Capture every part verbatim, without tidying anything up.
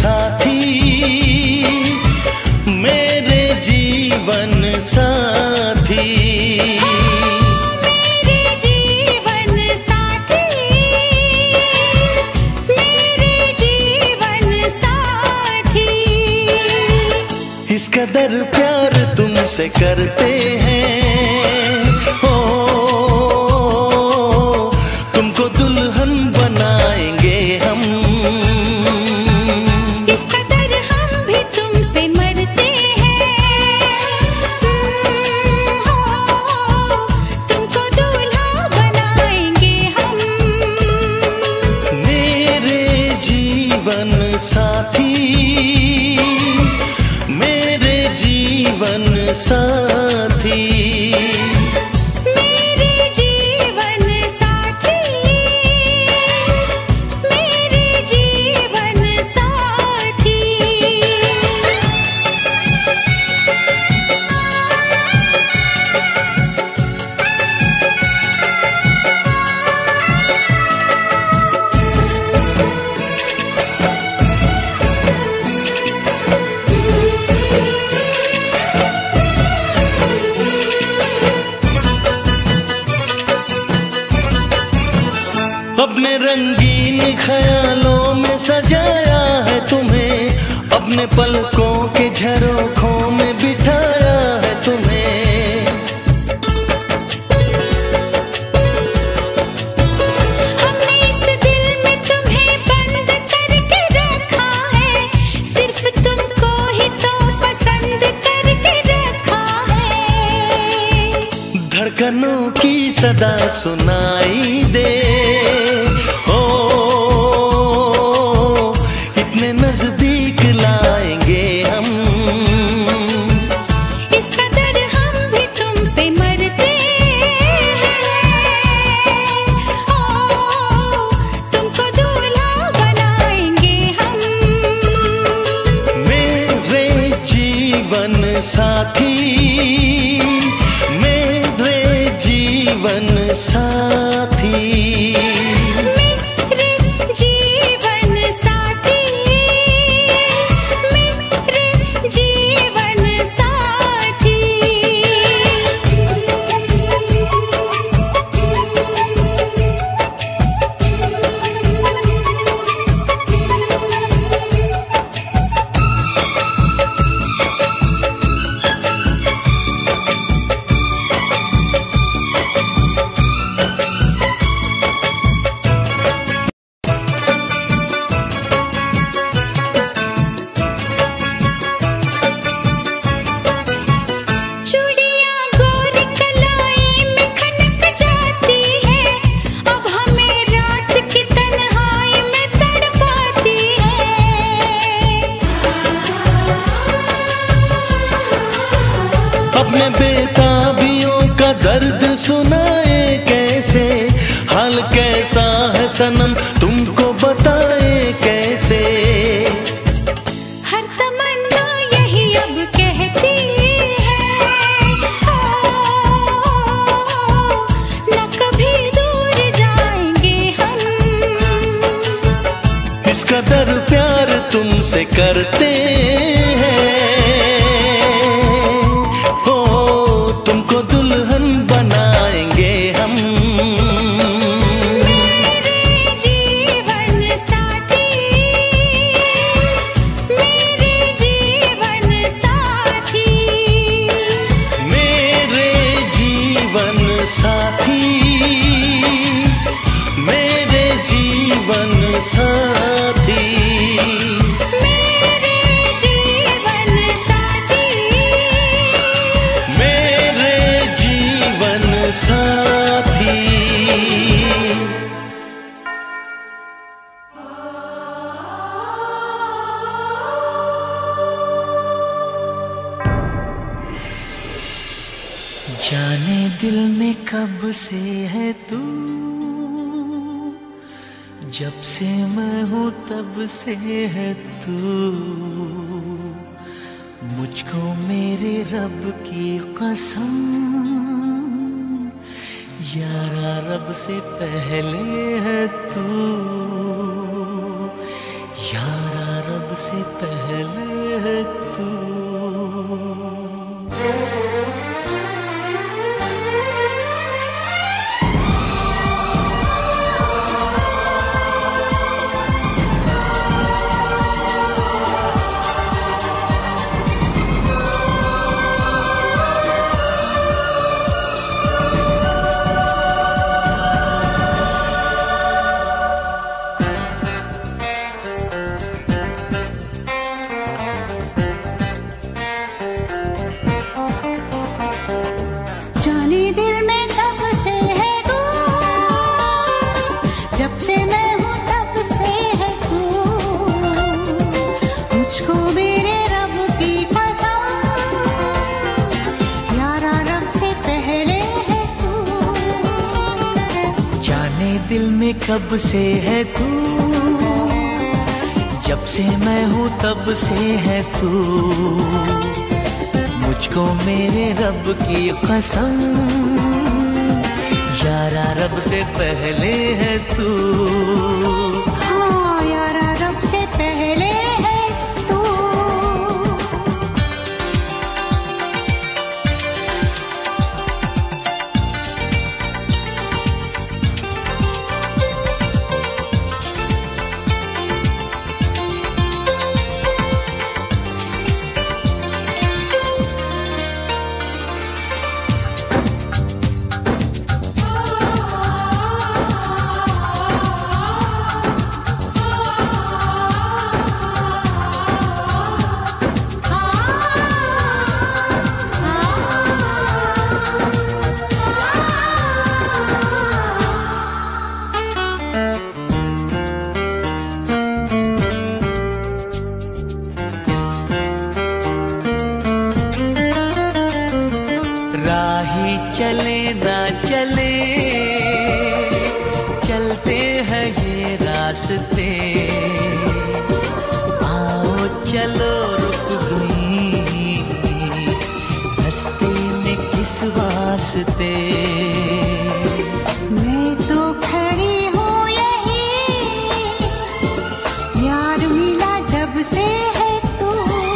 साथी, मेरे जीवन साथी। मेरे जीवन साथी, मेरे जीवन साथी। इस कदर प्यार तुमसे करते हैं, ओ तुमको दुल्हन बनाएंगे हम। इस कदर हम भी तुम पे मरते हैं, हो तुमको दूल्हा बनाएंगे हम। मेरे जीवन साथी, मेरे जीवन साथी। मेरे जीवन साथी, मेरे जीवन साथी। अपने रंगीन ख्यालों में सजाया है तुम्हें, अपने पलकों के झरोखों में बिठाया है तुम्हें। हमने इस दिल में तुम्हें बंद करके रखा है, सिर्फ तुमको ही तो पसंद करके रखा है। धड़कनों की सदा सुनाई दे, ओ इतने नजदीक लाएंगे हम। इस कदर हम भी तुम पे मरते हैं, ओ तुमको दूल्हा बनाएंगे हम। मेरे जीवन साथी, मेरे जीवन साथी। मेरे जीवन साथी, मेरे जीवन साथी। चूड़ियां गोरी कलाई में खनक जाती है, अब हमें रात की तन्हाई में तड़पाती है। अपने बेताबियों का दर्द सुनाए कैसे, हाल कैसा है सनम तुमको बताए कैसे। हर तमन्ना यही अब कहती है, ओ न कभी दूर जाएंगे हम। इस कदर प्यार तुमसे करते हैं, ओ तुमको दुल्हन बनाएंगे हम। मेरे जीवन साथी, मेरे जीवन साथी। मेरे जीवन साथी, मेरे जीवन साथी। मेरे जीवन साथी, मेरे जीवन साथी। जाने दिल में कब से है तू, जब से मैं हूँ तब से है तू। मुझको मेरे रब की कसम, यारा रब से पहले है तू, यारा रब से पहले है तू। दिल में कब से है तू, जब से मैं हूँ तब से है तू, मुझको मेरे रब की कसम, यारा रब से पहले है तू। हाँ यारा रब से पहले है तू। चले ना चले चलते हैं ये रास्ते, आओ चलो रुक गई रास्ते में किस वास्ते। मैं तो खड़ी हूँ यही, यार मिला जब से है तू।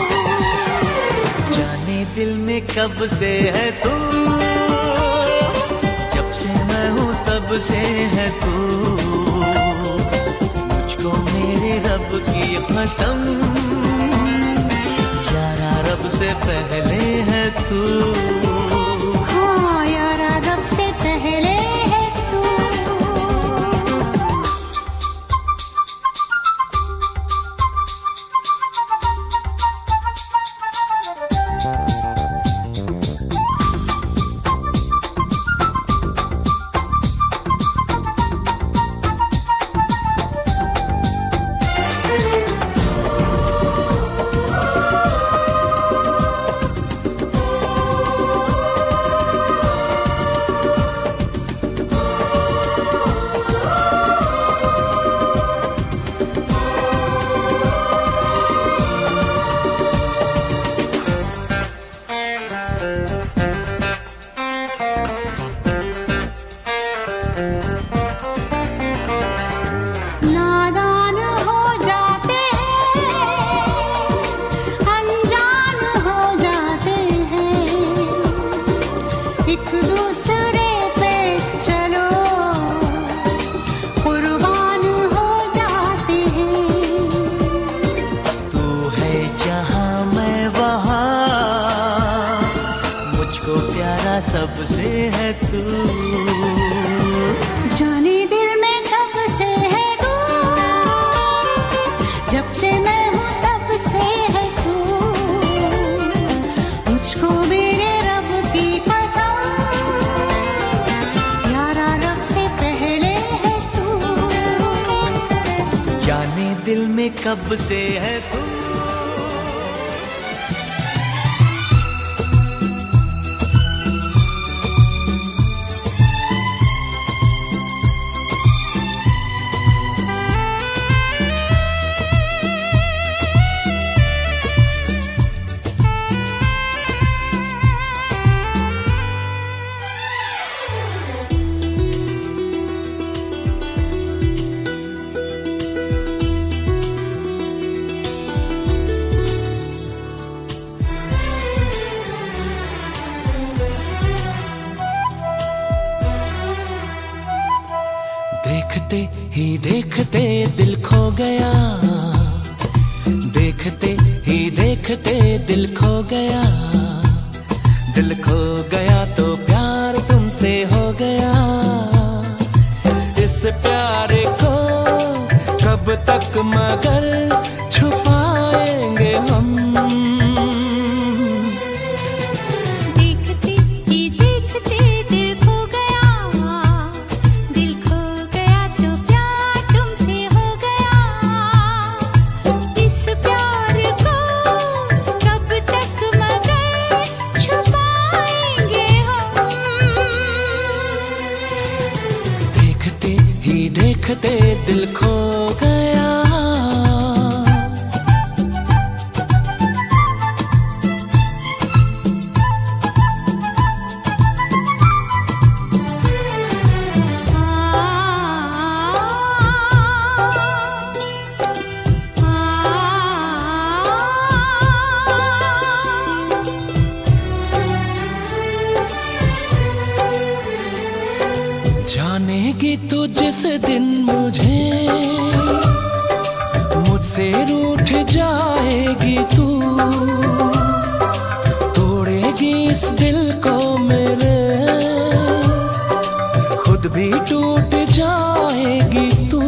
जाने दिल में कब से है तू, तब से है तू, मुझको मेरे रब की कसम, यारा रब से पहले है तू। हाँ यारा रब से पहले है तू। सबसे है तू, जाने दिल में कब से है तू, जब से मैं हूँ तब से है तू, मुझको मेरे रब की कसम, यारा रब से पहले है तू। जाने दिल में कब से है तू। ही देखते दिल खो गया, दिल खो गया तो प्यार तुमसे हो गया। इस प्यार को कब तक मगर छुपाएंगे हम। देखते ही देखते दिल खो गया, दिल खो गया तो प्यार तुमसे हो गया। इस प्यार को कब तक मगर छुपाएंगे हम। देखते ही देखते दिल खो गया। जानेगी तू जिस दिन मुझे, मुझसे रूठ जाएगी तू, तोड़ेगी इस दिल को मेरे, खुद भी टूट जाएगी तू।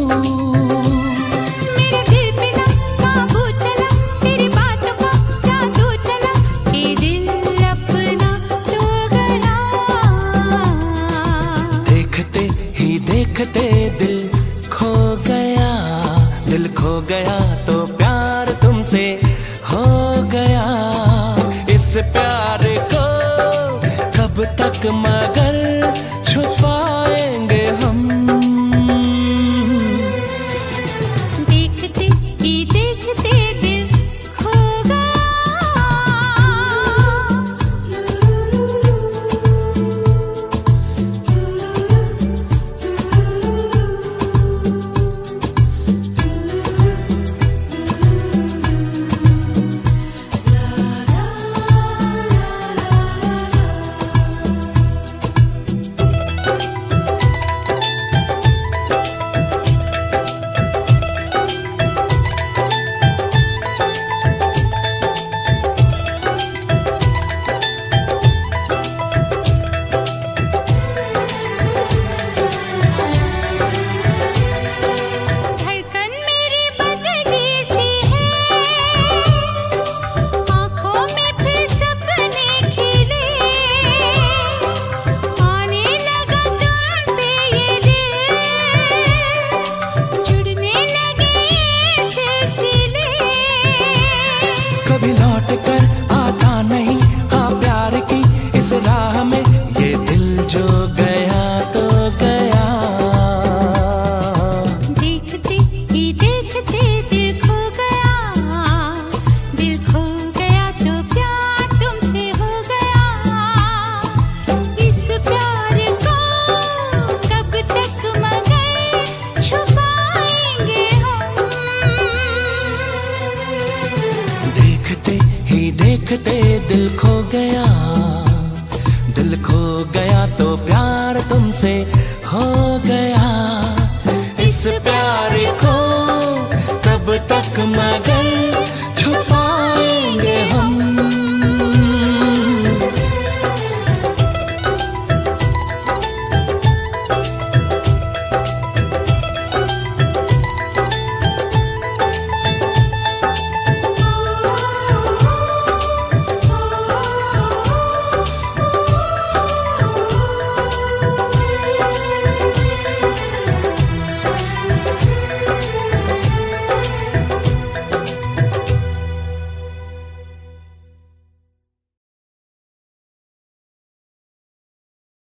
मेरे दिल पे ना काबू चला, तेरी बातों का जादू चला, ये दिल अपना तो गया। देखते ही देखते दिल खो गया, दिल खो गया तो प्यार तुमसे हो गया। इस प्यार को कब तक मगर छुपाएंगे हम। देखते ही देखते दिल खो गया। धड़कन मेरी बदली सी है, आँखों में फिर सपने खिले, आने लगा तुम पे ये दिल, जुड़ने लगे ये सिलसिले। कभी लौट कर आता नहीं हाँ प्यार की इस राह में, ये दिल जो गया तो गया। देखते ही देखते दिल खो गया, दिल खो गया तो प्यार तुमसे हो गया। इस प्यार को कब तक मगर छुपाएंगे हम। देखते ही देखते दिल खो गया, दिल खो गया तो प्यार तुमसे हो